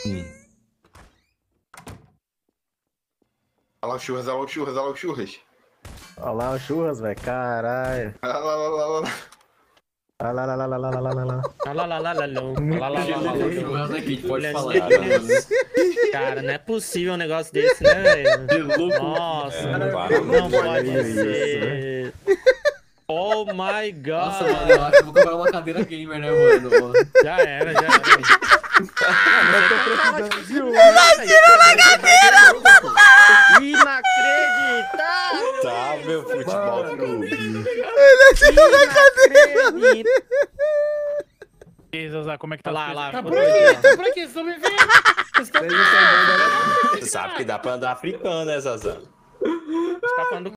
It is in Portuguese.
Olha lá o churras, olha lá o churras, olha lá o churras. Olha lá o churras, velho. Caralho. Olha lá, olha lá, olha lá. Olha lá, lá, lá, lá, lá, lá, lá, lá, lá. Churras aqui, pode Olha falar. Cara, não é possível um negócio desse, né, velho? Que louco. Nossa, para, não mano. pode Isso, ser. Oh my god. Nossa, mano, eu acho que eu vou comprar uma cadeira gamer, né, mano? Já era, já era. Eu tô precisando de um. Inacreditável! Tá, meu futebol clube. Zazá, como é que tá? Lá, lá. Tá ficou por doido, aqui, ó. tá por aqui, vocês estão me vendo? Vocês estão me vendo? Você sabe que dá pra andar africano, né, Zazan? Você tá falando do